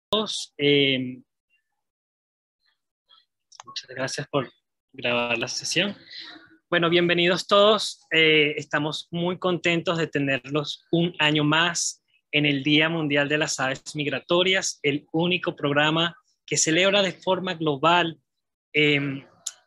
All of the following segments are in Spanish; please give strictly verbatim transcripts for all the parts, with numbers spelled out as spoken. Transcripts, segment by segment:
Eh, muchas gracias por grabar la sesión. Bueno, bienvenidos todos. Eh, estamos muy contentos de tenerlos un año más en el Día Mundial de las Aves Migratorias, el único programa que celebra de forma global eh,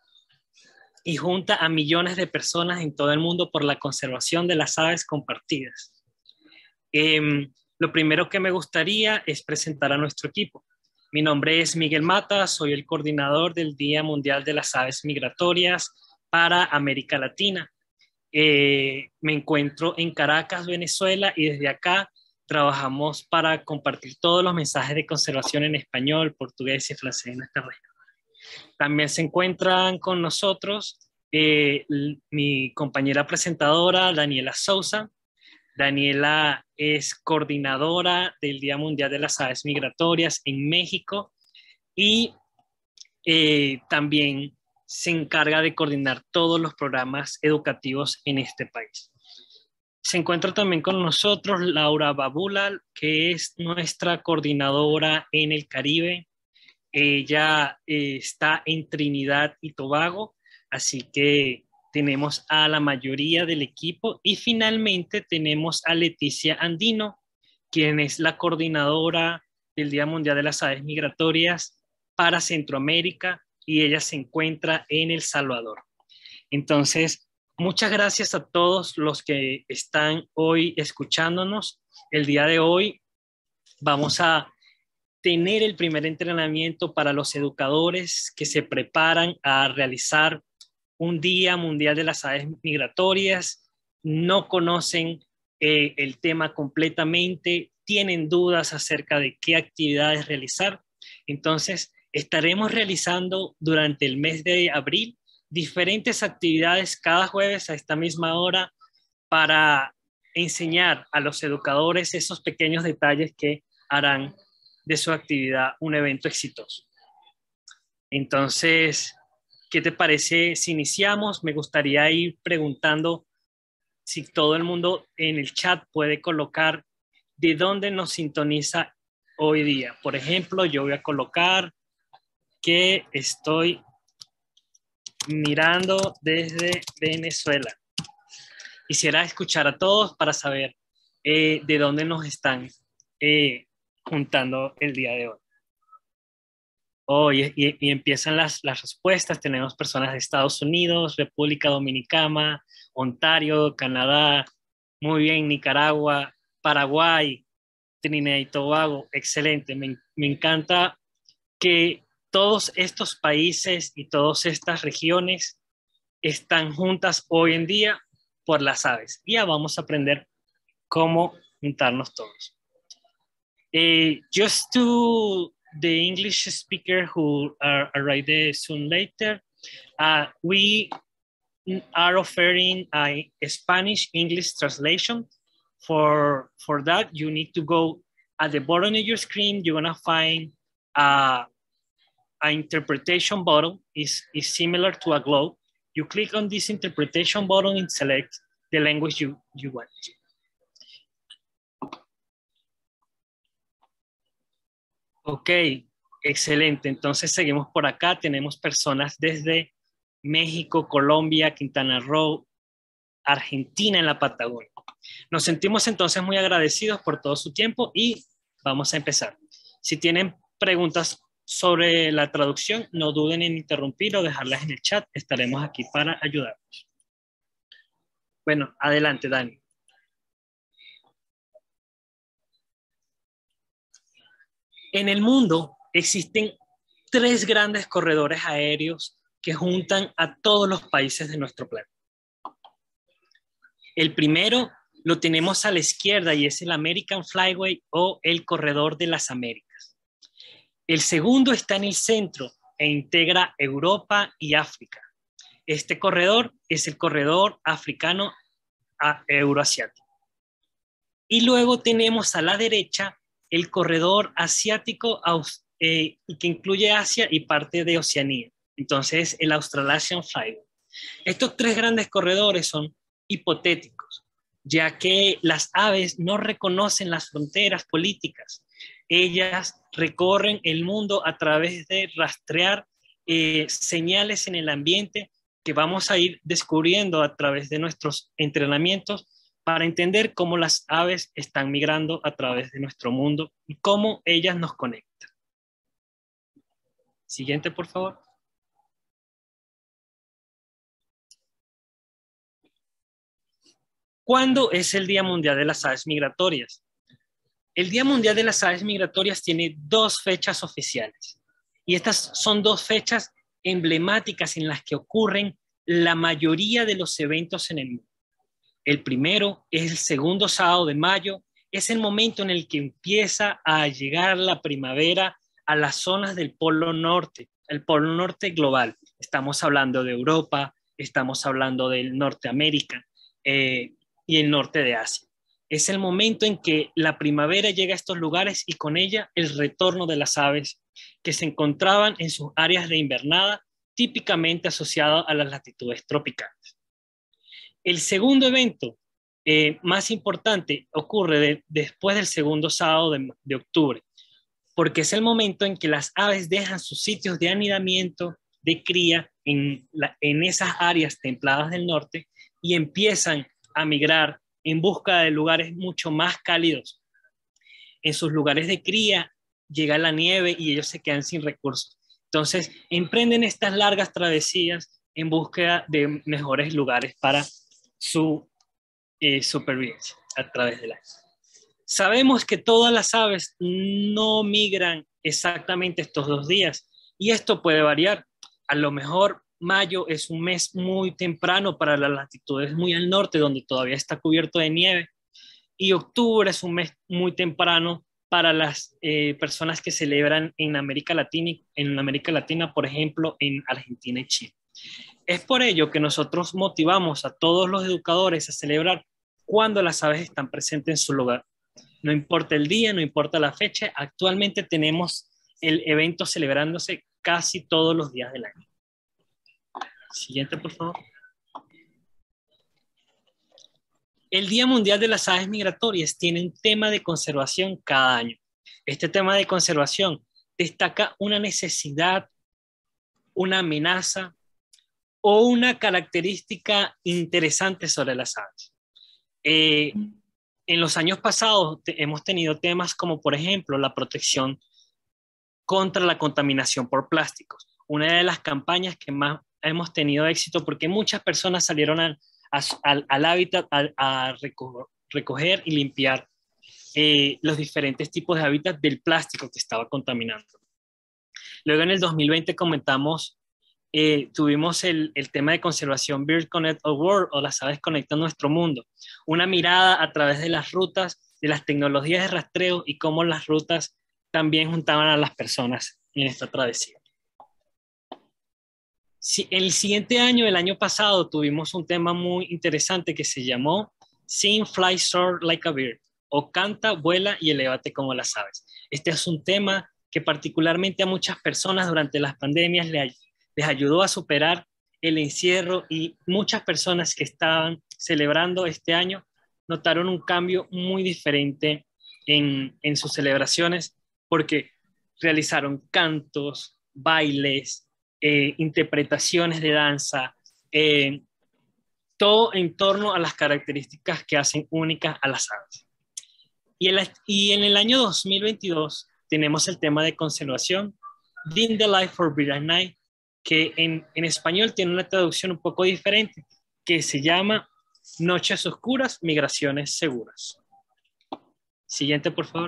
y junta a millones de personas en todo el mundo por la conservación de las aves compartidas. Eh, lo primero que me gustaría es presentar a nuestro equipo. Mi nombre es Miguel Mata, soy el coordinador del Día Mundial de las Aves Migratorias para América Latina. Eh, me encuentro en Caracas, Venezuela, y desde acá trabajamos para compartir todos los mensajes de conservación en español, portugués y francés en nuestra región. También se encuentran con nosotros eh, mi compañera presentadora, Daniela Sousa. Daniela es coordinadora del Día Mundial de las Aves Migratorias en México y eh, también se encarga de coordinar todos los programas educativos en este país. Se encuentra también con nosotros Laura Babulal, que es nuestra coordinadora en el Caribe. Ella eh, está en Trinidad y Tobago, así que tenemos a la mayoría del equipo. Y finalmente tenemos a Leticia Andino, quien es la coordinadora del Día Mundial de las Aves Migratorias para Centroamérica, y ella se encuentra en El Salvador. Entonces, muchas gracias a todos los que están hoy escuchándonos. El día de hoy vamos a tener el primer entrenamiento para los educadores que se preparan a realizar un Día Mundial de las Aves Migratorias, no conocen eh, el tema completamente, tienen dudas acerca de qué actividades realizar. Entonces, estaremos realizando durante el mes de abril diferentes actividades cada jueves a esta misma hora para enseñar a los educadores esos pequeños detalles que harán de su actividad un evento exitoso. Entonces, ¿qué te parece si iniciamos? Me gustaría ir preguntando si todo el mundo en el chat puede colocar de dónde nos sintoniza hoy día. Por ejemplo, yo voy a colocar que estoy mirando desde Venezuela. Quisiera escuchar a todos para saber eh, de dónde nos están eh, juntando el día de hoy. Oh, y, y, y empiezan las, las respuestas. Tenemos personas de Estados Unidos, República Dominicana, Ontario, Canadá, muy bien, Nicaragua, Paraguay, Trinidad y Tobago. Excelente. Me, me encanta que todos estos países y todas estas regiones están juntas hoy en día por las aves. Ya vamos a aprender cómo juntarnos todos. Uh, just to the English speaker who are arrived soon later, uh, we are offering a Spanish-English translation. For, for that, you need to go at the bottom of your screen. You're gonna find uh, an interpretation button. Is is similar to a globe. You click on this interpretation button and select the language you, you want. Ok, excelente. Entonces seguimos por acá. Tenemos personas desde México, Colombia, Quintana Roo, Argentina en la Patagonia. Nos sentimos entonces muy agradecidos por todo su tiempo y vamos a empezar. Si tienen preguntas sobre la traducción, no duden en interrumpir o dejarlas en el chat. Estaremos aquí para ayudarlos. Bueno, adelante, Dani. En el mundo existen tres grandes corredores aéreos que juntan a todos los países de nuestro planeta. El primero lo tenemos a la izquierda y es el American Flyway o el Corredor de las Américas. El segundo está en el centro e integra Europa y África. Este corredor es el Corredor Africano Euroasiático. Y luego tenemos a la derecha el corredor asiático eh, que incluye Asia y parte de Oceanía. Entonces, el Australasian Flyway. Estos tres grandes corredores son hipotéticos, ya que las aves no reconocen las fronteras políticas. Ellas recorren el mundo a través de rastrear eh, señales en el ambiente que vamos a ir descubriendo a través de nuestros entrenamientos para entender cómo las aves están migrando a través de nuestro mundo y cómo ellas nos conectan. Siguiente, por favor. ¿Cuándo es el Día Mundial de las Aves Migratorias? El Día Mundial de las Aves Migratorias tiene dos fechas oficiales. Y estas son dos fechas emblemáticas en las que ocurren la mayoría de los eventos en el mundo. El primero es el segundo sábado de mayo. Es el momento en el que empieza a llegar la primavera a las zonas del Polo Norte, el Polo Norte global. Estamos hablando de Europa, estamos hablando del Norteamérica, eh, y el norte de Asia. Es el momento en que la primavera llega a estos lugares y con ella el retorno de las aves que se encontraban en sus áreas de invernada, típicamente asociadas a las latitudes tropicales. El segundo evento eh, más importante ocurre de, después del segundo sábado de, de octubre, porque es el momento en que las aves dejan sus sitios de anidamiento, de cría en, la, en esas áreas templadas del norte y empiezan a migrar en busca de lugares mucho más cálidos. En sus lugares de cría llega la nieve y ellos se quedan sin recursos. Entonces, emprenden estas largas travesías en búsqueda de mejores lugares para su eh, supervivencia a través del año. Sabemos que todas las aves no migran exactamente estos dos días y esto puede variar. A lo mejor mayo es un mes muy temprano para las latitudes muy al norte, donde todavía está cubierto de nieve, y octubre es un mes muy temprano para las eh, personas que celebran en América Latina, en América Latina, por ejemplo, en Argentina y Chile. Es por ello que nosotros motivamos a todos los educadores a celebrar cuando las aves están presentes en su lugar. No importa el día, no importa la fecha, actualmente tenemos el evento celebrándose casi todos los días del año. Siguiente, por favor. El Día Mundial de las Aves Migratorias tiene un tema de conservación cada año. Este tema de conservación destaca una necesidad, una amenaza o una característica interesante sobre las aves. Eh, en los años pasados te, hemos tenido temas como, por ejemplo, la protección contra la contaminación por plásticos. Una de las campañas que más hemos tenido éxito porque muchas personas salieron al, al, al hábitat a, a recoger, recoger y limpiar eh, los diferentes tipos de hábitat del plástico que estaba contaminando. Luego en el dos mil veinte comentamos, eh, tuvimos el, el tema de conservación Bird Connect Our World, o las aves conectan nuestro mundo. Una mirada a través de las rutas, de las tecnologías de rastreo y cómo las rutas también juntaban a las personas en esta travesía. Si, el siguiente año, el año pasado, tuvimos un tema muy interesante que se llamó Sing, Fly, Soar Like a Bird, o Canta, Vuela y Elévate como las aves. Este es un tema que particularmente a muchas personas durante las pandemias les, les ayudó a superar el encierro y muchas personas que estaban celebrando este año notaron un cambio muy diferente en, en sus celebraciones porque realizaron cantos, bailes, Eh, interpretaciones de danza, eh, todo en torno a las características que hacen únicas a las aves. Y, el, y en el año dos mil veintidós tenemos el tema de conservación, Dim the Light for Bird at Night, que en, en español tiene una traducción un poco diferente, que se llama Noches Oscuras, Migraciones Seguras. Siguiente, por favor.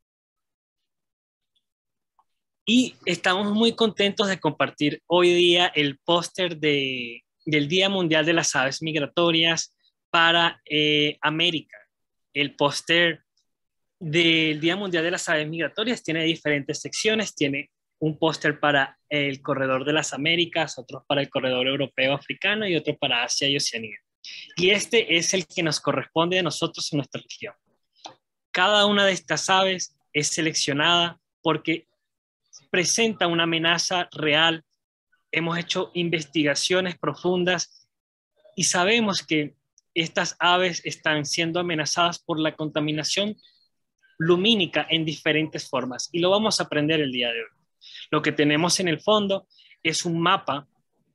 Y estamos muy contentos de compartir hoy día el póster de, del Día Mundial de las Aves Migratorias para eh, América. El póster del Día Mundial de las Aves Migratorias tiene diferentes secciones. Tiene un póster para el Corredor de las Américas, otro para el Corredor Europeo Africano y otro para Asia y Oceanía. Y este es el que nos corresponde a nosotros en nuestra región. Cada una de estas aves es seleccionada porque presenta una amenaza real. Hemos hecho investigaciones profundas y sabemos que estas aves están siendo amenazadas por la contaminación lumínica en diferentes formas y lo vamos a aprender el día de hoy. Lo que tenemos en el fondo es un mapa.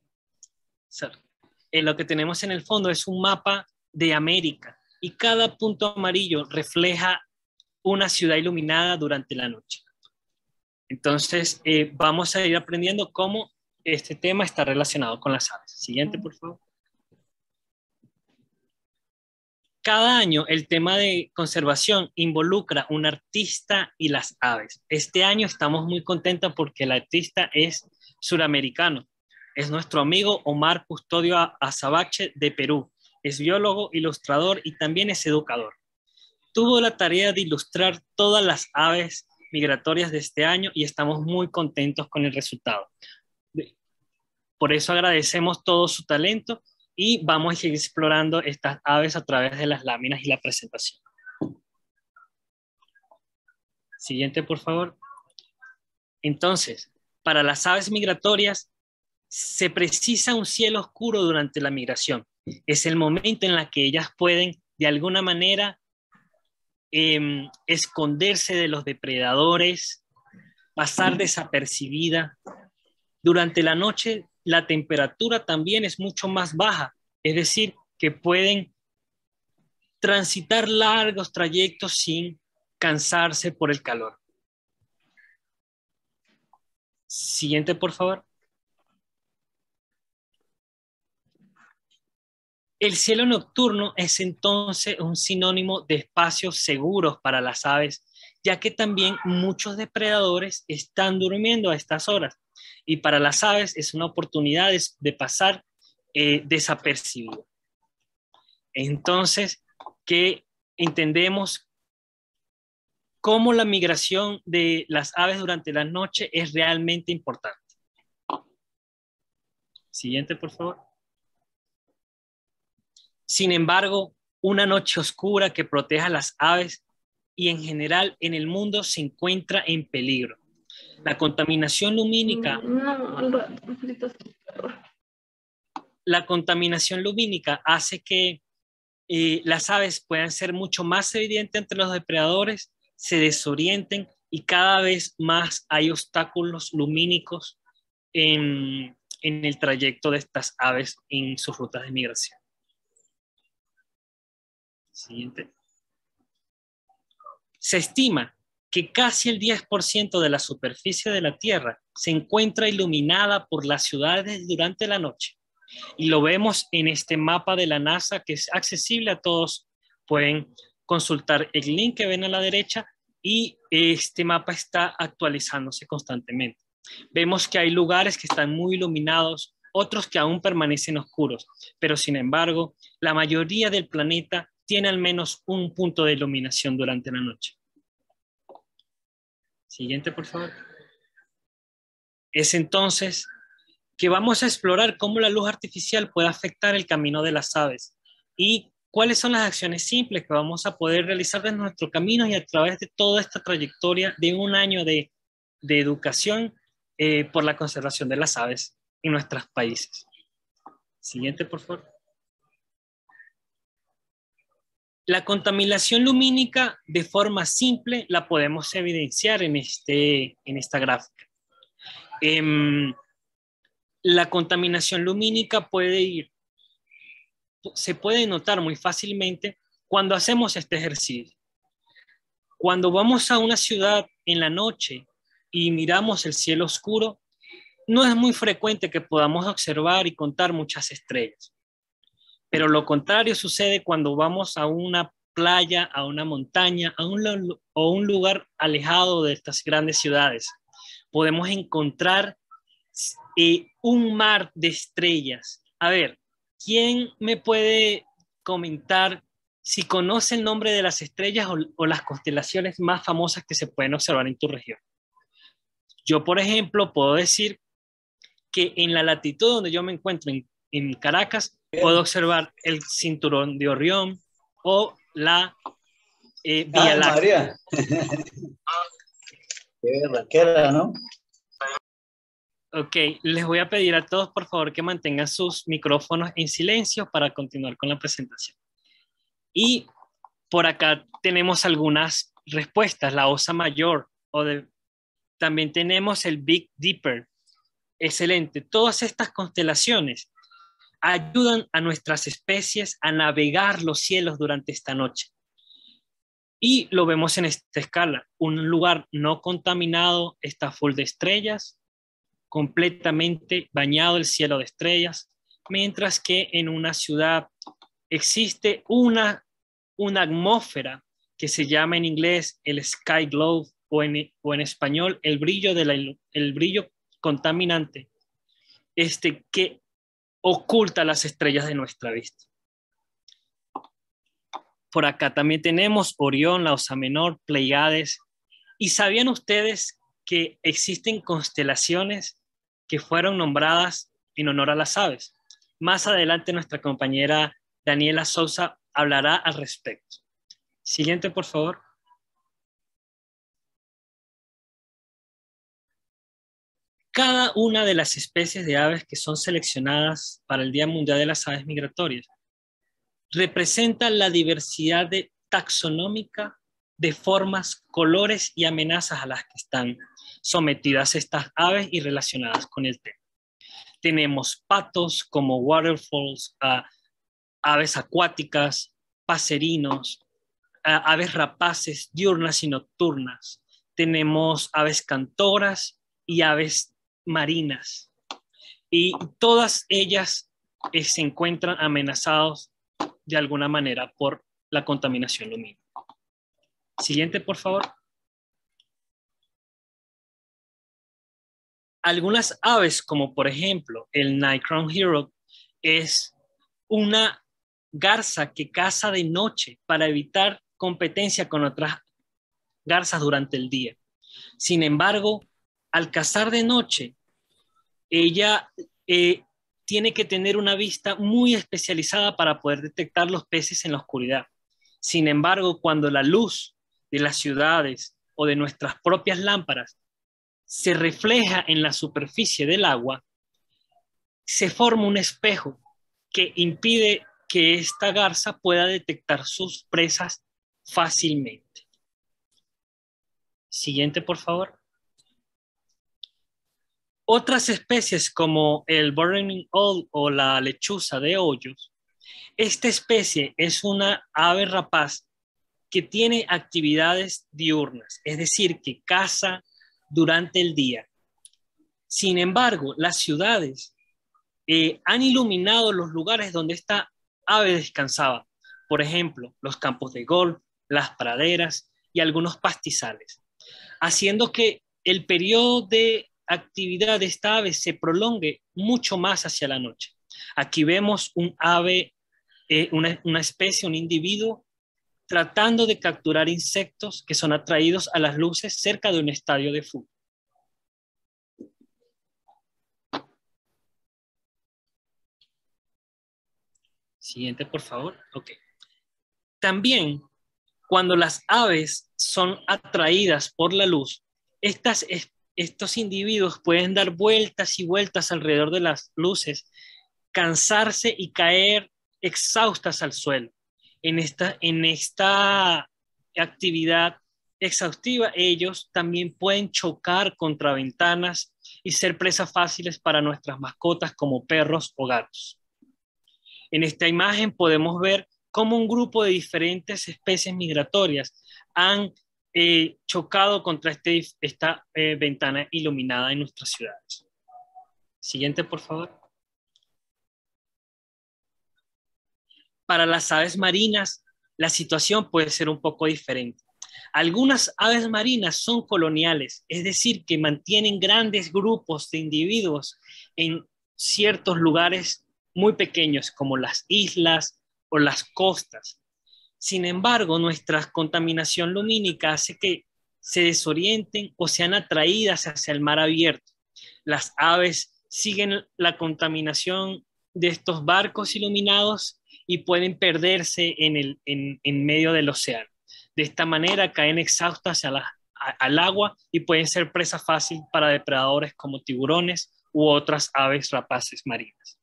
Eh, lo que tenemos en el fondo es un mapa de América y cada punto amarillo refleja una ciudad iluminada durante la noche. Entonces, eh, vamos a ir aprendiendo cómo este tema está relacionado con las aves. Siguiente, por favor. Cada año el tema de conservación involucra un artista y las aves. Este año estamos muy contentos porque el artista es suramericano. Es nuestro amigo Omar Custodio Azabache de Perú. Es biólogo, ilustrador y también es educador. Tuvo la tarea de ilustrar todas las aves migratorias de este año y estamos muy contentos con el resultado. Por eso agradecemos todo su talento y vamos a seguir explorando estas aves a través de las láminas y la presentación. Siguiente, por favor. Entonces, para las aves migratorias se precisa un cielo oscuro durante la migración. Es el momento en el que ellas pueden, de alguna manera, eh, esconderse de los depredadores, pasar desapercibida. Durante la noche, la temperatura también es mucho más baja, es decir, que pueden transitar largos trayectos sin cansarse por el calor. Siguiente, por favor. El cielo nocturno es entonces un sinónimo de espacios seguros para las aves, ya que también muchos depredadores están durmiendo a estas horas. Y para las aves es una oportunidad de, de pasar eh, desapercibido. Entonces, que entendemos cómo la migración de las aves durante la noche es realmente importante. Siguiente, por favor. Sin embargo, una noche oscura que proteja a las aves y en general en el mundo se encuentra en peligro. La contaminación lumínica, no, la contaminación lumínica hace que eh, las aves puedan ser mucho más evidentes entre los depredadores, se desorienten y cada vez más hay obstáculos lumínicos en, en el trayecto de estas aves en sus rutas de migración. Siguiente. Se estima que casi el diez por ciento de la superficie de la Tierra se encuentra iluminada por las ciudades durante la noche. Y lo vemos en este mapa de la NASA que es accesible a todos. Pueden consultar el link que ven a la derecha y este mapa está actualizándose constantemente. Vemos que hay lugares que están muy iluminados, otros que aún permanecen oscuros, pero sin embargo, la mayoría del planeta tiene al menos un punto de iluminación durante la noche. Siguiente, por favor. Es entonces que vamos a explorar cómo la luz artificial puede afectar el camino de las aves y cuáles son las acciones simples que vamos a poder realizar en nuestro camino y a través de toda esta trayectoria de un año de, de educación eh, por la conservación de las aves en nuestros países. Siguiente, por favor. La contaminación lumínica de forma simple la podemos evidenciar en, este, en esta gráfica. Eh, la contaminación lumínica puede ir, se puede notar muy fácilmente cuando hacemos este ejercicio. Cuando vamos a una ciudad en la noche y miramos el cielo oscuro, no es muy frecuente que podamos observar y contar muchas estrellas. Pero lo contrario sucede cuando vamos a una playa, a una montaña, a un, o un lugar alejado de estas grandes ciudades. Podemos encontrar eh, un mar de estrellas. A ver, ¿quién me puede comentar si conoce el nombre de las estrellas o, o las constelaciones más famosas que se pueden observar en tu región? Yo, por ejemplo, puedo decir que en la latitud donde yo me encuentro, en, en Caracas, puedo observar el cinturón de Orión o la eh, Vía Ay, Láctea. María. Qué raquera, ¿no? Ok, les voy a pedir a todos, por favor, que mantengan sus micrófonos en silencio para continuar con la presentación. Y por acá tenemos algunas respuestas, la Osa Mayor, o de, también tenemos el Big Dipper. Excelente. Todas estas constelaciones ayudan a nuestras especies a navegar los cielos durante esta noche. Y lo vemos en esta escala. Un lugar no contaminado está full de estrellas, completamente bañado el cielo de estrellas, mientras que en una ciudad existe una, una atmósfera que se llama en inglés el sky glow o en, o en español el brillo, de la, el brillo contaminante, este, que oculta las estrellas de nuestra vista. Por acá también tenemos Orión, la Osa Menor, Pleiades. ¿Y sabían ustedes que existen constelaciones que fueron nombradas en honor a las aves? Más adelante nuestra compañera Daniela Sousa hablará al respecto. Siguiente, por favor. Cada una de las especies de aves que son seleccionadas para el Día Mundial de las Aves Migratorias representa la diversidad de taxonómica de formas, colores y amenazas a las que están sometidas estas aves y relacionadas con el tema. Tenemos patos como waterfalls, uh, aves acuáticas, paserinos, uh, aves rapaces diurnas y nocturnas. Tenemos aves cantoras y aves marinas. Y todas ellas eh, se encuentran amenazadas de alguna manera por la contaminación lumínica. Siguiente, por favor. Algunas aves, como por ejemplo el Night Crown Hero, es una garza que caza de noche para evitar competencia con otras garzas durante el día. Sin embargo, al cazar de noche, ella eh, tiene que tener una vista muy especializada para poder detectar los peces en la oscuridad. Sin embargo, cuando la luz de las ciudades o de nuestras propias lámparas se refleja en la superficie del agua, se forma un espejo que impide que esta garza pueda detectar sus presas fácilmente. Siguiente, por favor. Otras especies como el burning owl o la lechuza de hoyos, esta especie es una ave rapaz que tiene actividades diurnas, es decir, que caza durante el día. Sin embargo, las ciudades eh, han iluminado los lugares donde esta ave descansaba. Por ejemplo, los campos de golf, las praderas y algunos pastizales, haciendo que el periodo de actividad de esta ave se prolongue mucho más hacia la noche. Aquí vemos un ave, eh, una, una especie, un individuo, tratando de capturar insectos que son atraídos a las luces cerca de un estadio de fútbol. Siguiente, por favor. Ok. También, cuando las aves son atraídas por la luz, estas, estos individuos pueden dar vueltas y vueltas alrededor de las luces, cansarse y caer exhaustas al suelo. En esta, en esta actividad exhaustiva, ellos también pueden chocar contra ventanas y ser presas fáciles para nuestras mascotas como perros o gatos. En esta imagen podemos ver cómo un grupo de diferentes especies migratorias han eh, chocado contra este, esta eh, ventana iluminada en nuestras ciudades. Siguiente, por favor. Para las aves marinas, la situación puede ser un poco diferente. Algunas aves marinas son coloniales, es decir, que mantienen grandes grupos de individuos en ciertos lugares muy pequeños, como las islas o las costas. Sin embargo, nuestra contaminación lumínica hace que se desorienten o sean atraídas hacia el mar abierto. Las aves siguen la contaminación de estos barcos iluminados y pueden perderse en, el, en, en medio del océano. De esta manera caen exhaustas a la, a, al agua y pueden ser presa fácil para depredadores como tiburones u otras aves rapaces marinas.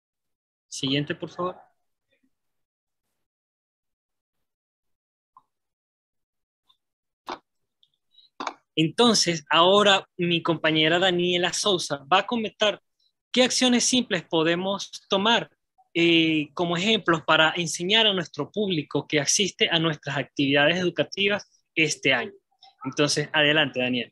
Siguiente, por favor. Entonces, ahora mi compañera Daniela Sousa va a comentar qué acciones simples podemos tomar eh, como ejemplos para enseñar a nuestro público que asiste a nuestras actividades educativas este año. Entonces, adelante, Daniela.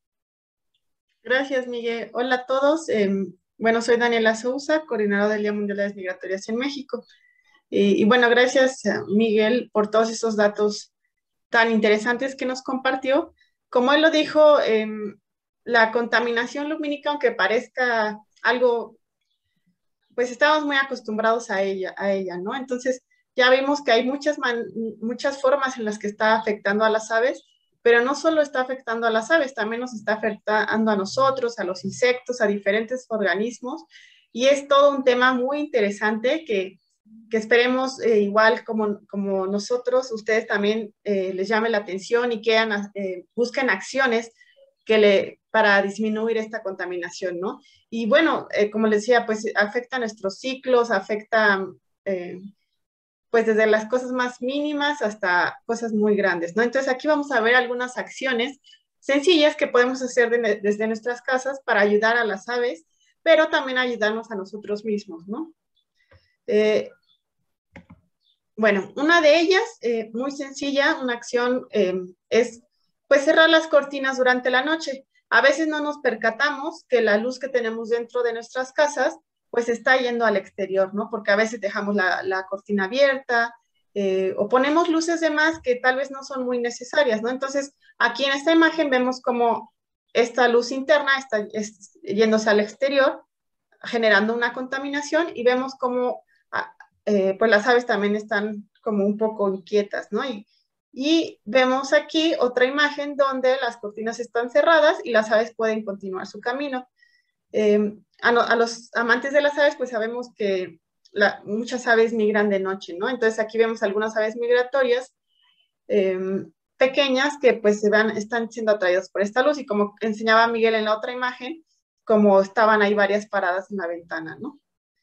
Gracias, Miguel. Hola a todos. Eh, bueno, soy Daniela Sousa, coordinadora del Día Mundial de las Migratorias en México. Y, y bueno, gracias, Miguel, por todos esos datos tan interesantes que nos compartió. Como él lo dijo, eh, la contaminación lumínica, aunque parezca algo, pues estamos muy acostumbrados a ella, a ella, ¿no? Entonces, ya vimos que hay muchas, man, muchas formas en las que está afectando a las aves, pero no solo está afectando a las aves, también nos está afectando a nosotros, a los insectos, a diferentes organismos, y es todo un tema muy interesante que, que esperemos, eh, igual como, como nosotros, ustedes también eh, les llame la atención y que eh, busquen acciones que le, para disminuir esta contaminación, ¿no? Y bueno, eh, como les decía, pues afecta a nuestros ciclos, afecta... Eh, pues desde las cosas más mínimas hasta cosas muy grandes, ¿no? Entonces aquí vamos a ver algunas acciones sencillas que podemos hacer de, desde nuestras casas para ayudar a las aves, pero también ayudarnos a nosotros mismos, ¿no? Eh, bueno, una de ellas, eh, muy sencilla, una acción eh, es pues cerrar las cortinas durante la noche. A veces no nos percatamos que la luz que tenemos dentro de nuestras casas pues está yendo al exterior, ¿no? Porque a veces dejamos la, la cortina abierta eh, o ponemos luces de más que tal vez no son muy necesarias, ¿no? Entonces, aquí en esta imagen vemos como esta luz interna está es, yéndose al exterior, generando una contaminación y vemos como eh, pues las aves también están como un poco inquietas, ¿no? Y, y vemos aquí otra imagen donde las cortinas están cerradas y las aves pueden continuar su camino. Eh, a, no, a, los amantes de las aves, pues sabemos que la, muchas aves migran de noche, ¿no? Entonces aquí vemos algunas aves migratorias eh, pequeñas que pues se van, están siendo atraídas por esta luz y como enseñaba Miguel en la otra imagen, como estaban ahí varias paradas en la ventana, ¿no?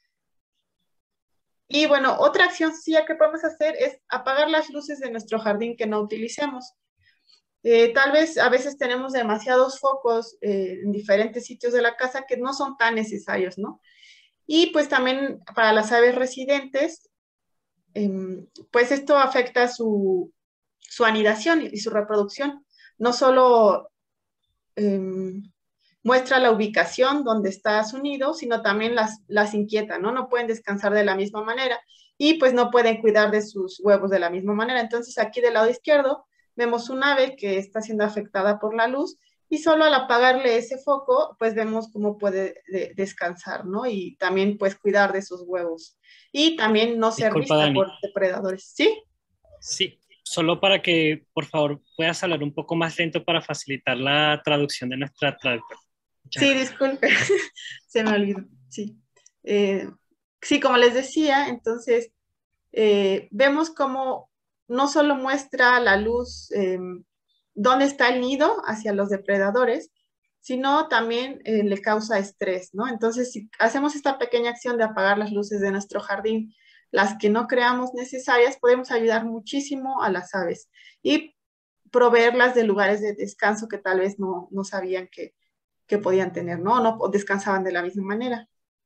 Y bueno, otra acción sencilla que podemos hacer es apagar las luces de nuestro jardín que no utilicemos. Eh, tal vez a veces tenemos demasiados focos eh, en diferentes sitios de la casa que no son tan necesarios, ¿no? Y pues también para las aves residentes, eh, pues esto afecta su, su anidación y su reproducción. No solo eh, muestra la ubicación donde está su nido, sino también las, las inquieta, ¿no? No pueden descansar de la misma manera y pues no pueden cuidar de sus huevos de la misma manera. Entonces aquí del lado izquierdo vemos un ave que está siendo afectada por la luz y solo al apagarle ese foco, pues vemos cómo puede de, descansar, ¿no? Y también pues cuidar de sus huevos y también no ser Disculpa, vista Dani. por depredadores, ¿sí? Sí, solo para que, por favor, puedas hablar un poco más lento para facilitar la traducción de nuestra traductora. Sí, disculpe, se me olvidó, sí. Eh, sí, como les decía, entonces eh, vemos cómo no solo muestra la luz eh, dónde está el nido hacia los depredadores, sino también eh, le causa estrés, ¿no? Entonces, si hacemos esta pequeña acción de apagar las luces de nuestro jardín, las que no creamos necesarias, podemos ayudar muchísimo a las aves y proveerlas de lugares de descanso que tal vez no, no sabían que, que podían tener, ¿no? No descansaban de la misma manera.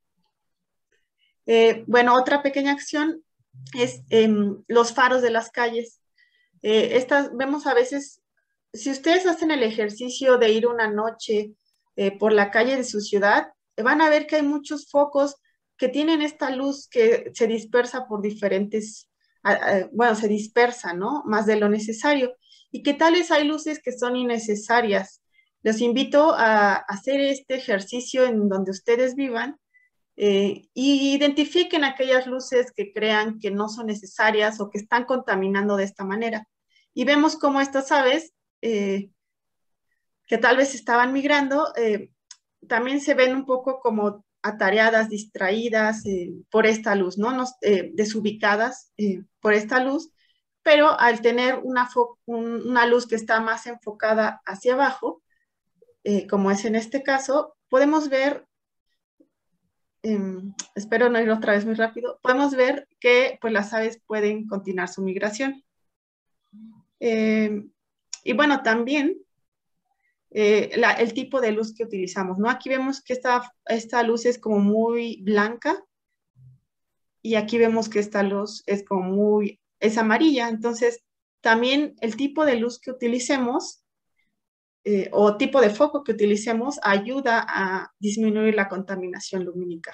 Eh, bueno, otra pequeña acción es eh, los faros de las calles. Eh, estas vemos a veces, si ustedes hacen el ejercicio de ir una noche eh, por la calle de su ciudad, eh, van a ver que hay muchos focos que tienen esta luz que se dispersa por diferentes, uh, uh, bueno, se dispersa, ¿no? Más de lo necesario. Y que tales hay luces que son innecesarias. Les invito a hacer este ejercicio en donde ustedes vivan eh, y identifiquen aquellas luces que crean que no son necesarias o que están contaminando de esta manera. Y vemos cómo estas aves, eh, que tal vez estaban migrando, eh, también se ven un poco como atareadas, distraídas eh, por esta luz, ¿no? Nos, eh, desubicadas eh, por esta luz, pero al tener una, un, una luz que está más enfocada hacia abajo, eh, como es en este caso, podemos ver Eh, espero no ir otra vez muy rápido, podemos ver que pues, las aves pueden continuar su migración. Eh, y bueno, también eh, la, el tipo de luz que utilizamos, ¿no? Aquí vemos que esta, esta luz es como muy blanca y aquí vemos que esta luz es como muy, es amarilla. Entonces, también el tipo de luz que utilicemos eh, o tipo de foco que utilicemos ayuda a disminuir la contaminación lumínica.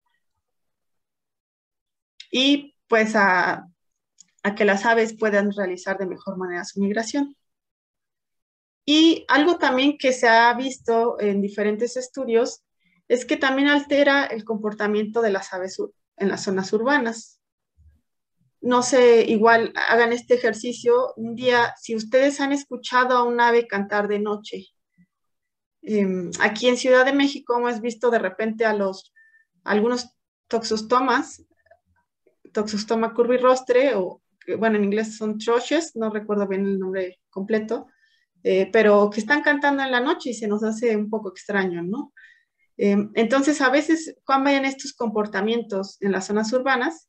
Y pues a, a que las aves puedan realizar de mejor manera su migración. Y algo también que se ha visto en diferentes estudios es que también altera el comportamiento de las aves en las zonas urbanas. No sé, igual hagan este ejercicio un día, si ustedes han escuchado a un ave cantar de noche. Eh, aquí en Ciudad de México hemos visto de repente a los, a algunos toxostomas, Toxostoma curvirostre, o bueno, en inglés son thrushes, no recuerdo bien el nombre completo, eh, pero que están cantando en la noche y se nos hace un poco extraño, ¿no? Eh, entonces, a veces cambian estos comportamientos en las zonas urbanas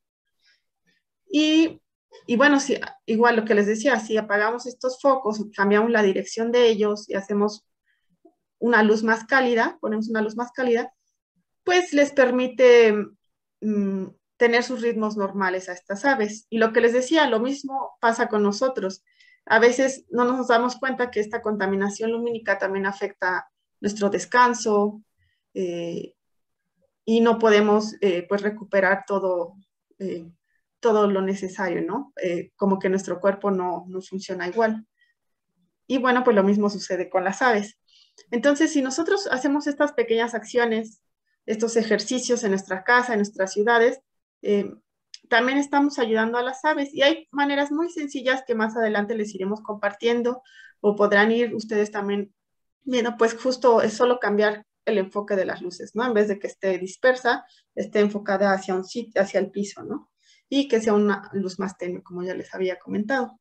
y, y bueno, si, igual lo que les decía, si apagamos estos focos, cambiamos la dirección de ellos y hacemos una luz más cálida, ponemos una luz más cálida, pues les permite mmm, tener sus ritmos normales a estas aves. Y lo que les decía, lo mismo pasa con nosotros. A veces no nos damos cuenta que esta contaminación lumínica también afecta nuestro descanso eh, y no podemos eh, pues recuperar todo, eh, todo lo necesario, ¿no? Eh, como que nuestro cuerpo no, no funciona igual. Y bueno, pues lo mismo sucede con las aves. Entonces, si nosotros hacemos estas pequeñas acciones, estos ejercicios en nuestra casa, en nuestras ciudades, eh, también estamos ayudando a las aves. Y hay maneras muy sencillas que más adelante les iremos compartiendo o podrán ir ustedes también viendo, pues justo es solo cambiar el enfoque de las luces, ¿no? En vez de que esté dispersa, esté enfocada hacia un sitio, hacia el piso, ¿no? Y que sea una luz más tenue, como ya les había comentado.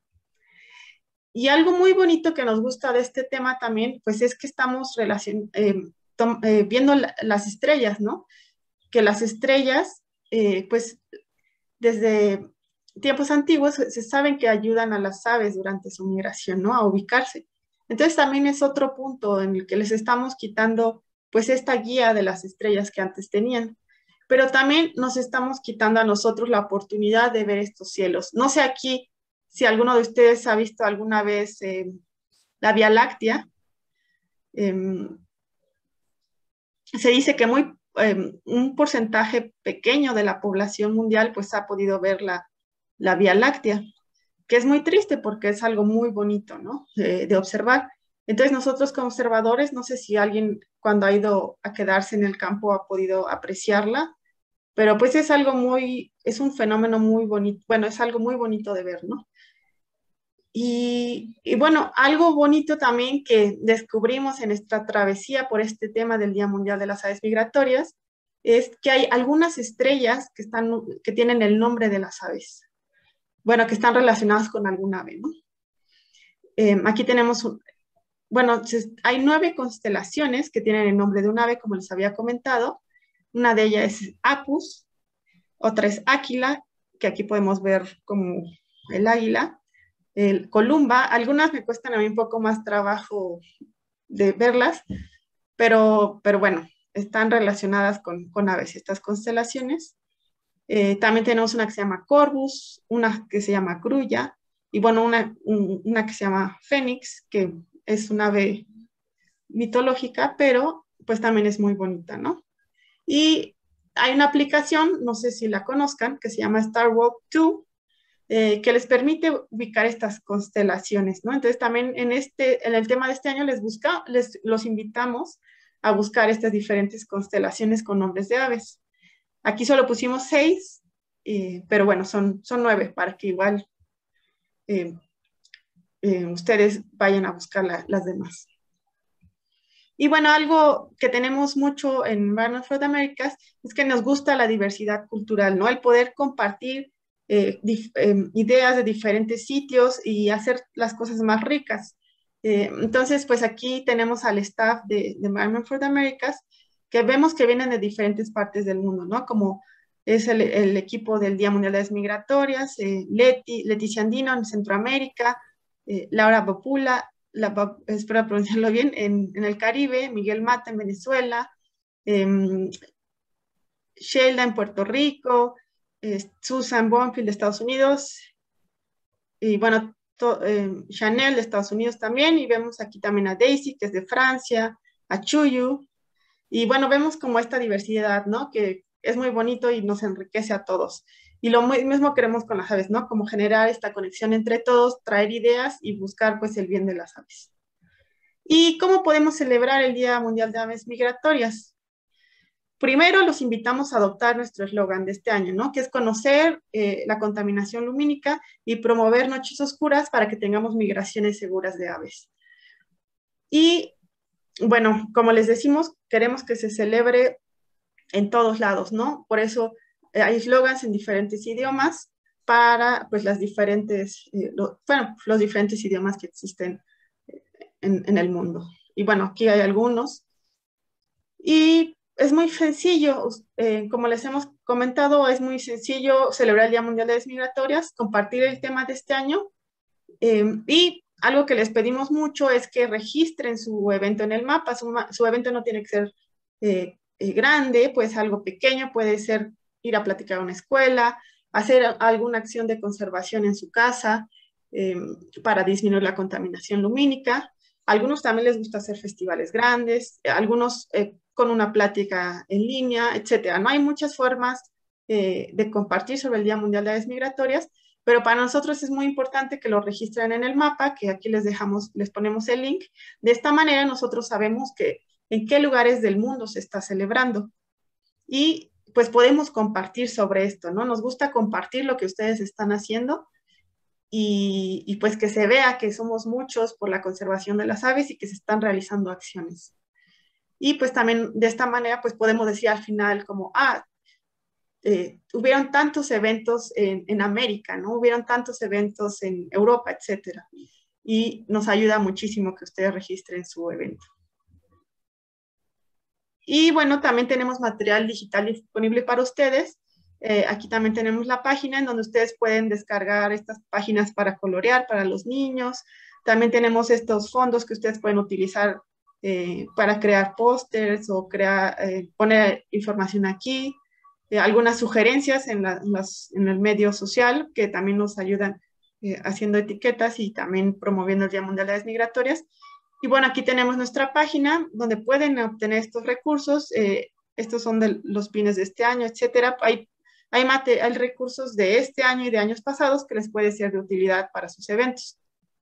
Y algo muy bonito que nos gusta de este tema también, pues es que estamos relacion eh, eh, viendo la, las estrellas, ¿no? Que las estrellas, eh, pues desde tiempos antiguos se saben que ayudan a las aves durante su migración, ¿no? A ubicarse. Entonces también es otro punto en el que les estamos quitando, pues, esta guía de las estrellas que antes tenían. Pero también nos estamos quitando a nosotros la oportunidad de ver estos cielos. No sé aquí si alguno de ustedes ha visto alguna vez eh, la Vía Láctea. Eh, se dice que muy, eh, un porcentaje pequeño de la población mundial pues ha podido ver la, la Vía Láctea, que es muy triste porque es algo muy bonito, ¿no? De, de observar. Entonces nosotros como observadores, no sé si alguien cuando ha ido a quedarse en el campo ha podido apreciarla, pero pues es algo muy, es un fenómeno muy bonito, bueno, es algo muy bonito de ver, ¿no? Y, y, bueno, algo bonito también que descubrimos en esta travesía por este tema del Día Mundial de las Aves Migratorias es que hay algunas estrellas que, están, que tienen el nombre de las aves. Bueno, que están relacionadas con algún ave, ¿no? Eh, aquí tenemos, un, bueno, hay nueve constelaciones que tienen el nombre de un ave, como les había comentado. Una de ellas es Apus, otra es Áquila, que aquí podemos ver como el águila. El Columba, algunas me cuestan a mí un poco más trabajo de verlas, pero, pero bueno, están relacionadas con, con aves, estas constelaciones. Eh, también tenemos una que se llama Corvus, una que se llama Grulla, y bueno, una, un, una que se llama Fénix, que es una ave mitológica, pero pues también es muy bonita, ¿no? Y hay una aplicación, no sé si la conozcan, que se llama Star Walk dos, Eh, que les permite ubicar estas constelaciones, ¿no? Entonces también en, este, en el tema de este año les, busca, les los invitamos a buscar estas diferentes constelaciones con nombres de aves. Aquí solo pusimos seis, eh, pero bueno, son, son nueve para que igual eh, eh, ustedes vayan a buscar la, las demás. Y bueno, algo que tenemos mucho en Environment for the Americas es que nos gusta la diversidad cultural, ¿no? El poder compartir Eh, eh, ideas de diferentes sitios y hacer las cosas más ricas. Eh, entonces, pues aquí tenemos al staff de, de Environment for the Americas, que vemos que vienen de diferentes partes del mundo, ¿no? Como es el, el equipo del Día Mundial de las Migratorias, eh, Leti, Leticia Andino en Centroamérica, eh, Laura Bopula la, espero pronunciarlo bien, en, en el Caribe, Miguel Mata en Venezuela, eh, Sheila en Puerto Rico, eh, Susan Bonfield de Estados Unidos, y bueno, to, eh, Chanel de Estados Unidos también, y vemos aquí también a Daisy, que es de Francia, a Chuyu, y bueno, vemos como esta diversidad, ¿no? Que es muy bonito y nos enriquece a todos. Y lo mismo queremos con las aves, ¿no? Como generar esta conexión entre todos, traer ideas y buscar pues el bien de las aves. ¿Y cómo podemos celebrar el Día Mundial de Aves Migratorias? Primero los invitamos a adoptar nuestro eslogan de este año, ¿no? Que es conocer eh, la contaminación lumínica y promover noches oscuras para que tengamos migraciones seguras de aves. Y bueno, como les decimos, queremos que se celebre en todos lados, ¿no? Por eso eh, hay eslogans en diferentes idiomas para, pues, las diferentes, eh, lo, bueno, los diferentes idiomas que existen en, en el mundo. Y bueno, aquí hay algunos. Y es muy sencillo, eh, como les hemos comentado, es muy sencillo celebrar el Día Mundial de Aves Migratorias, compartir el tema de este año, eh, y algo que les pedimos mucho es que registren su evento en el mapa. Su, su evento no tiene que ser eh, eh, grande, puede ser algo pequeño, puede ser ir a platicar a una escuela, hacer alguna acción de conservación en su casa eh, para disminuir la contaminación lumínica. A algunos también les gusta hacer festivales grandes, algunos eh, con una plática en línea, etcétera. No hay muchas formas eh, de compartir sobre el Día Mundial de Aves Migratorias, pero para nosotros es muy importante que lo registren en el mapa, que aquí les dejamos, les ponemos el link. De esta manera nosotros sabemos que en qué lugares del mundo se está celebrando. Y pues podemos compartir sobre esto, ¿no? Nos gusta compartir lo que ustedes están haciendo y, y pues que se vea que somos muchos por la conservación de las aves y que se están realizando acciones. Y pues también de esta manera pues podemos decir al final como, ah, Eh, hubieron tantos eventos en, en América, ¿no? Hubieron tantos eventos en Europa, etcétera. Y nos ayuda muchísimo que ustedes registren su evento. Y bueno, también tenemos material digital disponible para ustedes. Eh, aquí también tenemos la página en donde ustedes pueden descargar estas páginas para colorear para los niños. También tenemos estos fondos que ustedes pueden utilizar eh, para crear pósters o crear, eh, poner información aquí. Eh, algunas sugerencias en, la, en, las, en el medio social que también nos ayudan eh, haciendo etiquetas y también promoviendo el Día Mundial de Aves Migratorias. Y bueno, aquí tenemos nuestra página donde pueden obtener estos recursos. Eh, estos son de los pines de este año, etcétera. Hay, hay, mate, hay recursos de este año y de años pasados que les puede ser de utilidad para sus eventos.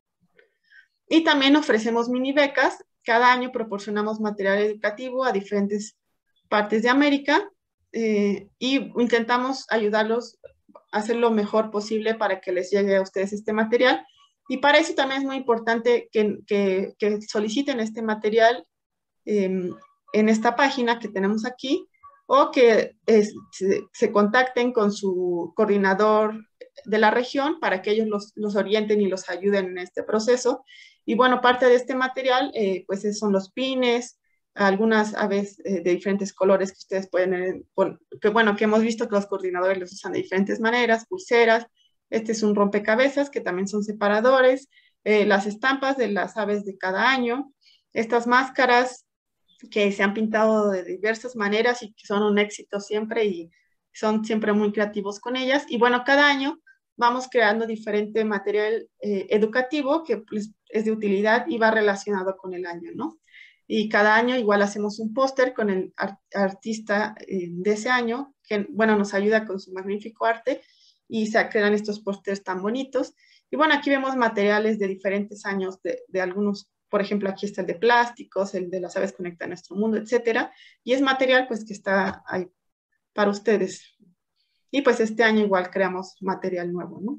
Y también ofrecemos mini becas. Cada año proporcionamos material educativo a diferentes partes de América. Eh, y intentamos ayudarlos a hacer lo mejor posible para que les llegue a ustedes este material. Y para eso también es muy importante que, que, que soliciten este material eh, en esta página que tenemos aquí, o que es, se, se contacten con su coordinador de la región para que ellos los, los orienten y los ayuden en este proceso. Y bueno, parte de este material eh, pues son los pines, algunas aves eh, de diferentes colores que ustedes pueden, eh, por, que bueno, que hemos visto que los coordinadores los usan de diferentes maneras, pulseras. Este es un rompecabezas que también son separadores, eh, las estampas de las aves de cada año, estas máscaras que se han pintado de diversas maneras y que son un éxito siempre y son siempre muy creativos con ellas. Y bueno, cada año vamos creando diferente material eh, educativo que pues, es de utilidad y va relacionado con el año, ¿no? Y cada año igual hacemos un póster con el art artista eh, de ese año, que bueno, nos ayuda con su magnífico arte y se crean estos pósters tan bonitos. Y bueno, aquí vemos materiales de diferentes años de, de algunos, por ejemplo, aquí está el de plásticos, el de las aves conecta a nuestro mundo, etcétera. Y es material pues que está ahí para ustedes. Y pues este año igual creamos material nuevo, ¿no?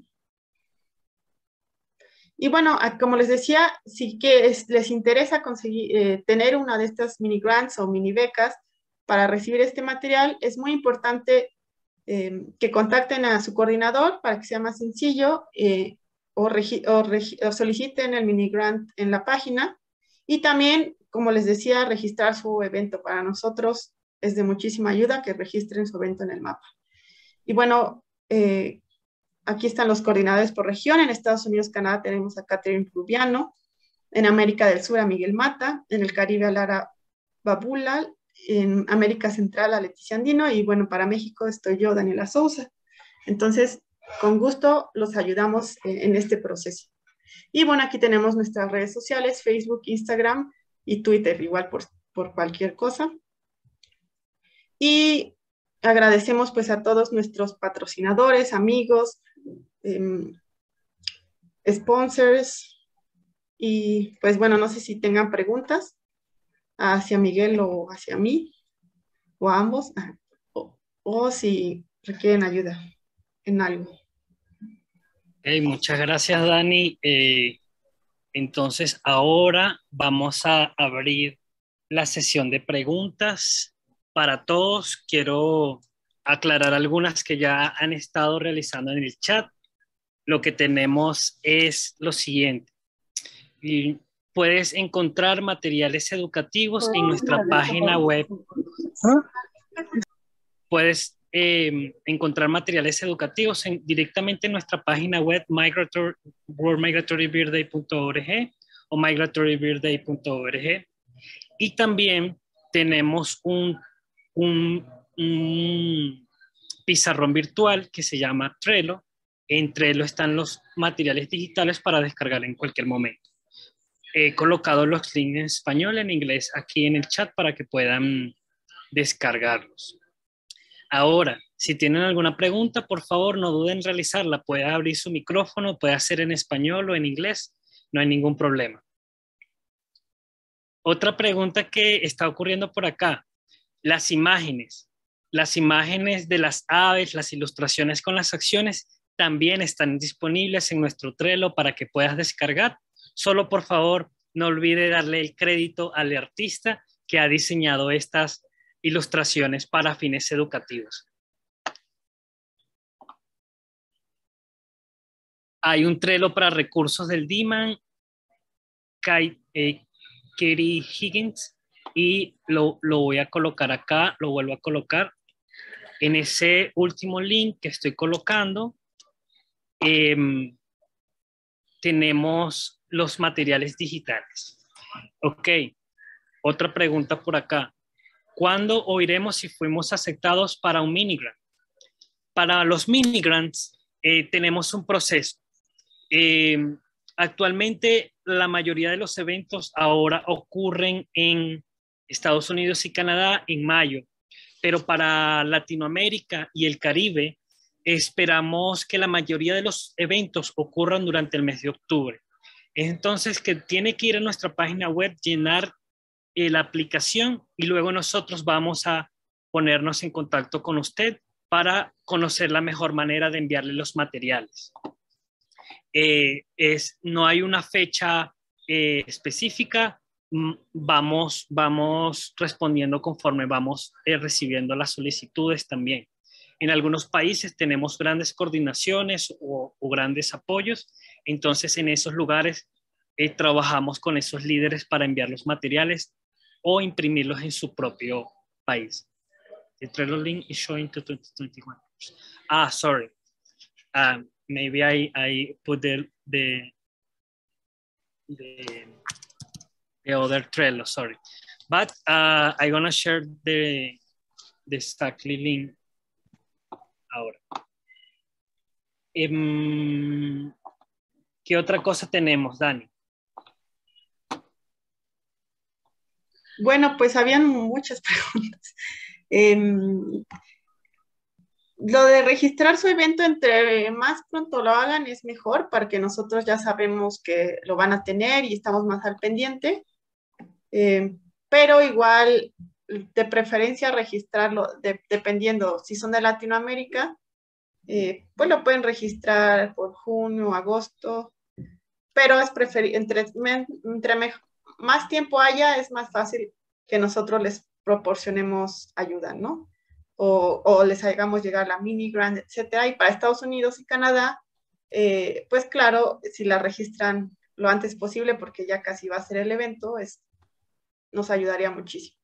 Y bueno, como les decía, si que es, les interesa conseguir, eh, tener una de estas mini grants o mini becas para recibir este material, es muy importante eh, que contacten a su coordinador para que sea más sencillo eh, o, o, o soliciten el mini grant en la página. Y también, como les decía, registrar su evento. Para nosotros es de muchísima ayuda que registren su evento en el mapa. Y bueno, eh, aquí están los coordinadores por región. En Estados Unidos, Canadá, tenemos a Catherine Rubiano. en América del Sur a Miguel Mata, en el Caribe a Lara Babula, en América Central a Leticia Andino, y bueno, para México estoy yo, Daniela Sousa. Entonces, con gusto los ayudamos en, en este proceso. Y bueno, aquí tenemos nuestras redes sociales, Facebook, Instagram y Twitter, igual por, por cualquier cosa. Y agradecemos pues a todos nuestros patrocinadores, amigos, eh, sponsors, y pues bueno, no sé si tengan preguntas hacia Miguel o hacia mí, o a ambos, o, o si requieren ayuda en algo. Hey, muchas gracias, Dani. Eh, entonces, ahora vamos a abrir la sesión de preguntas para todos. Quiero aclarar algunas que ya han estado realizando en el chat. Lo que tenemos es lo siguiente. Y puedes encontrar materiales educativos en nuestra página web. Puedes eh, encontrar materiales educativos en, directamente en nuestra página web migratory, world migratory birthday punto org o migratory birthday punto org. Y también tenemos un, un, un pizarrón virtual que se llama Trello. En Trello están los materiales digitales para descargar en cualquier momento. He colocado los links en español, en inglés aquí en el chat para que puedan descargarlos. Ahora, si tienen alguna pregunta, por favor, no duden en realizarla. Puede abrir su micrófono, puede hacer en español o en inglés, no hay ningún problema. Otra pregunta que está ocurriendo por acá, las imágenes. Las imágenes de las aves, las ilustraciones con las acciones, también están disponibles en nuestro Trello para que puedas descargar. Solo, por favor, no olvide darle el crédito al artista que ha diseñado estas ilustraciones para fines educativos. Hay un Trello para recursos del D M A N, Kai, eh, Katie Higgins, y lo, lo voy a colocar acá, lo vuelvo a colocar. En ese último link que estoy colocando, eh, tenemos los materiales digitales. Ok, otra pregunta por acá. ¿Cuándo oiremos si fuimos aceptados para un mini grant? Para los mini grants eh, tenemos un proceso. Eh, actualmente la mayoría de los eventos ahora ocurren en Estados Unidos y Canadá en mayo, pero para Latinoamérica y el Caribe esperamos que la mayoría de los eventos ocurran durante el mes de octubre. Entonces, que tiene que ir a nuestra página web, llenar eh, la aplicación y luego nosotros vamos a ponernos en contacto con usted para conocer la mejor manera de enviarle los materiales. Eh, es, no hay una fecha eh, específica, vamos, vamos respondiendo conforme vamos eh, recibiendo las solicitudes también. En algunos países tenemos grandes coordinaciones o, o grandes apoyos, entonces en esos lugares eh, trabajamos con esos líderes para enviar los materiales o imprimirlos en su propio país. The Trello link is showing to twenty twenty-one. Ah, sorry. Um, maybe I, I put the, the, the, the other Trello, sorry. But uh, I'm gonna share the, the exactly link ahora. Um, ¿Qué otra cosa tenemos, Dani? Bueno, pues habían muchas preguntas. Eh, lo de registrar su evento, entre más pronto lo hagan es mejor, para que nosotros ya sabemos que lo van a tener y estamos más al pendiente. Eh, pero igual, de preferencia registrarlo, de, dependiendo si son de Latinoamérica, eh, pues lo pueden registrar por junio, agosto, pero es preferible, entre, entre mejor, más tiempo haya, es más fácil que nosotros les proporcionemos ayuda, ¿no? O, o les hagamos llegar la mini grant, etcétera. Y para Estados Unidos y Canadá, eh, pues claro, si la registran lo antes posible, porque ya casi va a ser el evento, es, nos ayudaría muchísimo.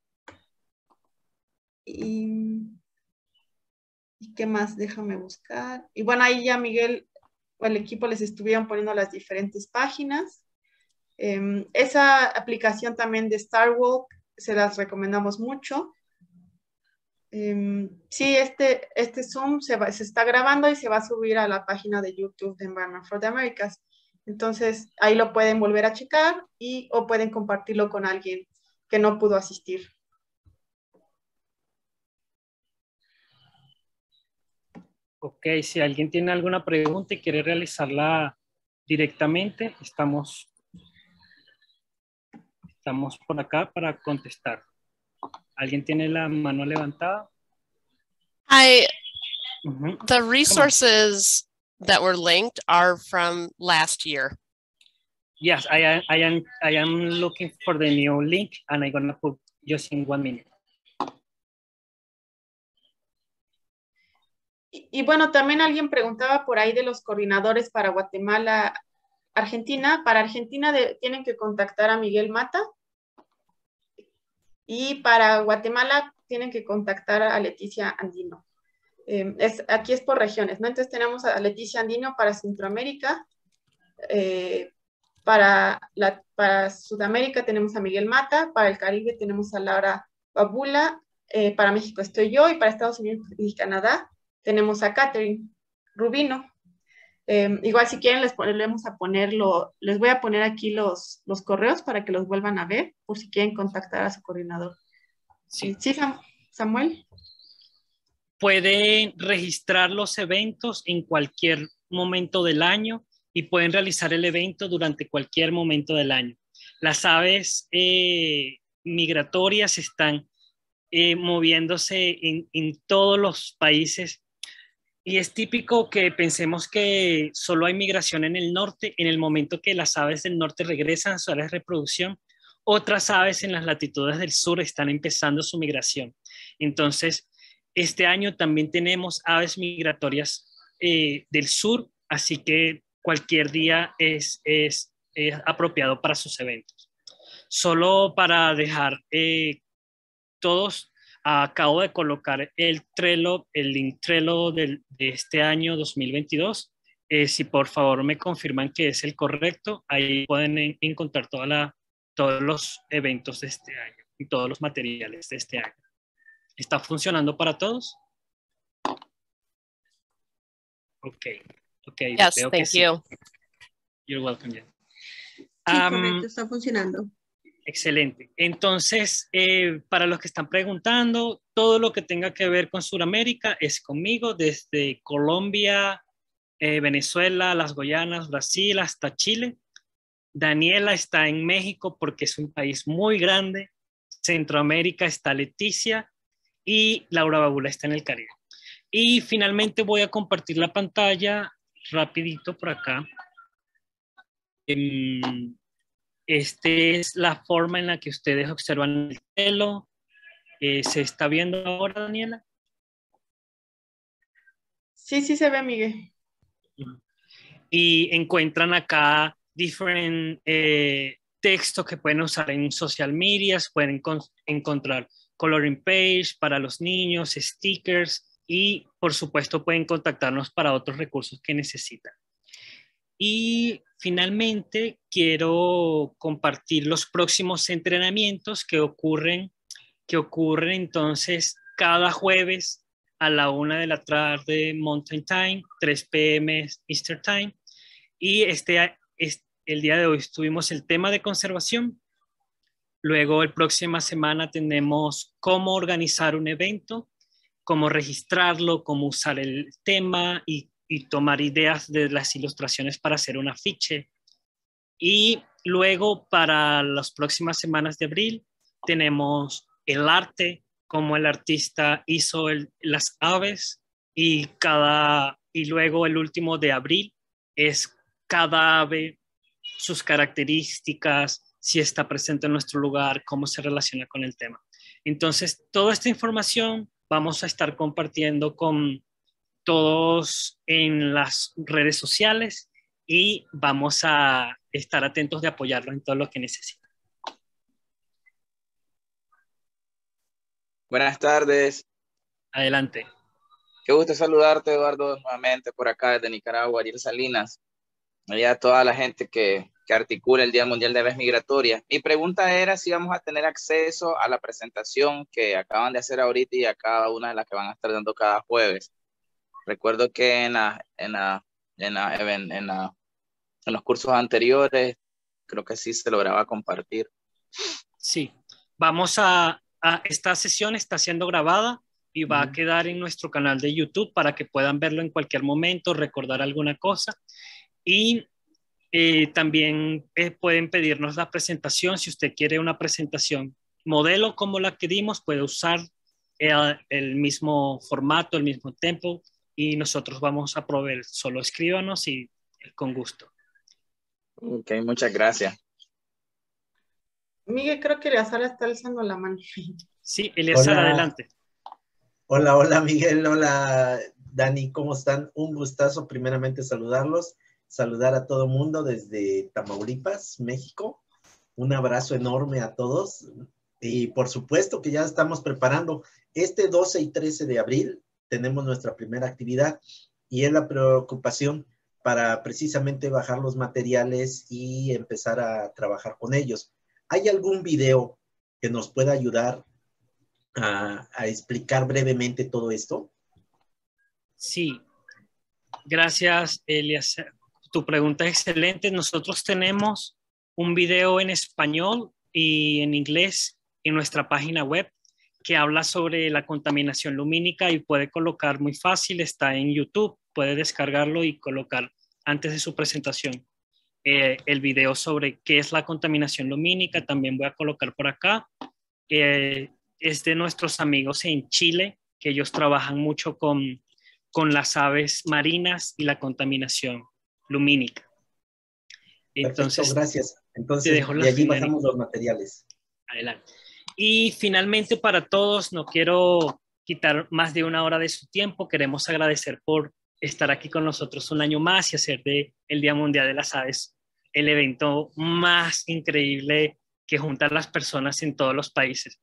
Y, ¿y qué más? Déjame buscar. Y bueno, ahí ya Miguel o el equipo les estuvieron poniendo las diferentes páginas. Eh, esa aplicación también de Starwalk se las recomendamos mucho. Eh, sí, este, este Zoom se, va, se está grabando y se va a subir a la página de YouTube de Environment for the Americas. Entonces, ahí lo pueden volver a checar y, o pueden compartirlo con alguien que no pudo asistir. Ok, si alguien tiene alguna pregunta y quiere realizarla directamente, estamos, estamos por acá para contestar. ¿Alguien tiene la mano levantada? I, Uh-huh. the resources that were linked are from last year. Yes, I am, I am, I am looking for the new link and I'm gonna put just in one minute. Y, y bueno, también alguien preguntaba por ahí de los coordinadores para Guatemala, Argentina. Para Argentina de, tienen que contactar a Miguel Mata. Y para Guatemala tienen que contactar a Leticia Andino. Eh, es, aquí es por regiones, ¿no? Entonces tenemos a Leticia Andino para Centroamérica. Eh, para, la, para Sudamérica tenemos a Miguel Mata. Para el Caribe tenemos a Laura Babula. Eh, para México estoy yo. Y para Estados Unidos y Canadá tenemos a Catherine Rubino. Eh, igual si quieren les volvemos a ponerlo, les voy a poner aquí los, los correos para que los vuelvan a ver, por si quieren contactar a su coordinador. Sí, sí Samuel. Pueden registrar los eventos en cualquier momento del año y pueden realizar el evento durante cualquier momento del año. Las aves eh, migratorias están eh, moviéndose en, en todos los países. Y es típico que pensemos que solo hay migración en el norte. En el momento que las aves del norte regresan a su área de reproducción, otras aves en las latitudes del sur están empezando su migración. Entonces, este año también tenemos aves migratorias eh, del sur, así que cualquier día es, es, es apropiado para sus eventos. Solo para dejar eh, todos... Acabo de colocar el Trello, el link Trello del, de este año dos mil veintidós. Eh, si por favor me confirman que es el correcto, ahí pueden en, encontrar toda la, todos los eventos de este año y todos los materiales de este año. ¿Está funcionando para todos? Ok, ok. Yes, veo thank que sí. you. You're welcome, Jen. Sí, Um, correcto, está funcionando. Excelente. Entonces, eh, para los que están preguntando, todo lo que tenga que ver con Sudamérica es conmigo, desde Colombia, eh, Venezuela, las Guayanas, Brasil, hasta Chile. Daniela está en México porque es un país muy grande. Centroamérica está Leticia y Laura Babula está en el Caribe. Y finalmente voy a compartir la pantalla rapidito por acá. Eh, Esta es la forma en la que ustedes observan el pelo. Eh, ¿Se está viendo ahora, Daniela? Sí, sí se ve, Miguel. Y encuentran acá diferentes eh, textos que pueden usar en social medias, pueden encontrar coloring page para los niños, stickers y por supuesto pueden contactarnos para otros recursos que necesitan. Y finalmente quiero compartir los próximos entrenamientos que ocurren, que ocurren entonces cada jueves a la una de la tarde Mountain Time, tres p m Eastern Time. Y este, este, el día de hoy tuvimos el tema de conservación. Luego, la próxima semana tenemos cómo organizar un evento, cómo registrarlo, cómo usar el tema y y tomar ideas de las ilustraciones para hacer un afiche. Y luego para las próximas semanas de abril tenemos el arte, como el artista hizo el, las aves y, cada, y luego el último de abril es cada ave, sus características, si está presente en nuestro lugar, cómo se relaciona con el tema. Entonces, toda esta información vamos a estar compartiendo con todos en las redes sociales y vamos a estar atentos de apoyarlos en todo lo que necesiten. Buenas tardes. Adelante. Qué gusto saludarte, Eduardo, nuevamente por acá desde Nicaragua, Ariel Salinas. Y a toda la gente que, que articula el Día Mundial de Aves Migratorias. Mi pregunta era si vamos a tener acceso a la presentación que acaban de hacer ahorita y a cada una de las que van a estar dando cada jueves. Recuerdo que en, la, en, la, en, la, en, en, la, en los cursos anteriores creo que sí se lograba compartir. Sí, vamos a, a esta sesión está siendo grabada y va a quedar en nuestro canal de YouTube para que puedan verlo en cualquier momento, recordar alguna cosa. Y eh, también eh, pueden pedirnos la presentación. Si usted quiere una presentación modelo como la que dimos, puede usar el, el mismo formato, el mismo tempo, y nosotros vamos a proveer. Solo escríbanos y eh, con gusto. Ok, muchas gracias. Miguel, creo que Eleazar está alzando la mano. Sí, Eleazar, Hola. adelante. Hola, hola Miguel, hola Dani, ¿cómo están? Un gustazo primeramente saludarlos, saludar a todo mundo desde Tamaulipas, México. Un abrazo enorme a todos y por supuesto que ya estamos preparando. Este doce y trece de abril tenemos nuestra primera actividad y es la preocupación para precisamente bajar los materiales y empezar a trabajar con ellos. ¿Hay algún video que nos pueda ayudar A, a explicar brevemente todo esto? Sí, gracias, Elias. Tu pregunta es excelente. Nosotros tenemos un video en español y en inglés en nuestra página web que habla sobre la contaminación lumínica y puede colocar muy fácil, está en YouTube, puede descargarlo y colocar antes de su presentación eh, el video sobre qué es la contaminación lumínica. También voy a colocar por acá. Eh, es de nuestros amigos en Chile, que ellos trabajan mucho con, con las aves marinas y la contaminación lumínica. Entonces, perfecto, gracias. Entonces, te dejo la de allí final. bajamos los materiales. Adelante. Y finalmente, para todos, no quiero quitar más de una hora de su tiempo. Queremos agradecer por estar aquí con nosotros un año más y hacer de el Día Mundial de las Aves el evento más increíble que junta a las personas en todos los países.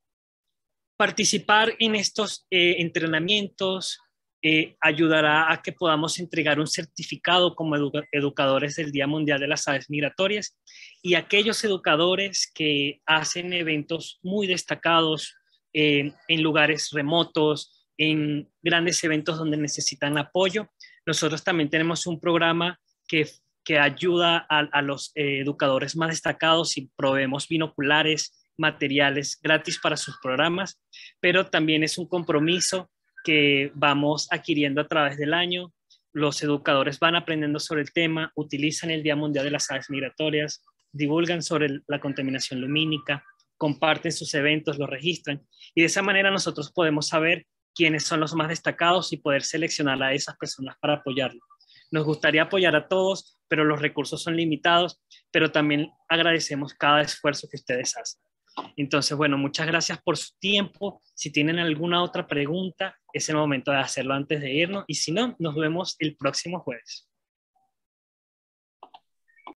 Participar en estos eh, entrenamientos eh, ayudará a que podamos entregar un certificado como educa educadores del Día Mundial de las Aves Migratorias, y aquellos educadores que hacen eventos muy destacados eh, en lugares remotos, en grandes eventos donde necesitan apoyo. Nosotros también tenemos un programa que, que ayuda a, a los eh, educadores más destacados y proveemos binoculares, materiales gratis para sus programas, pero también es un compromiso que vamos adquiriendo a través del año. Los educadores van aprendiendo sobre el tema, utilizan el Día Mundial de las Aves Migratorias, divulgan sobre la contaminación lumínica, comparten sus eventos, los registran, y de esa manera nosotros podemos saber quiénes son los más destacados y poder seleccionar a esas personas para apoyarlo. Nos gustaría apoyar a todos, pero los recursos son limitados, pero también agradecemos cada esfuerzo que ustedes hacen. Entonces, bueno, muchas gracias por su tiempo. Si tienen alguna otra pregunta, es el momento de hacerlo antes de irnos, y si no, nos vemos el próximo jueves.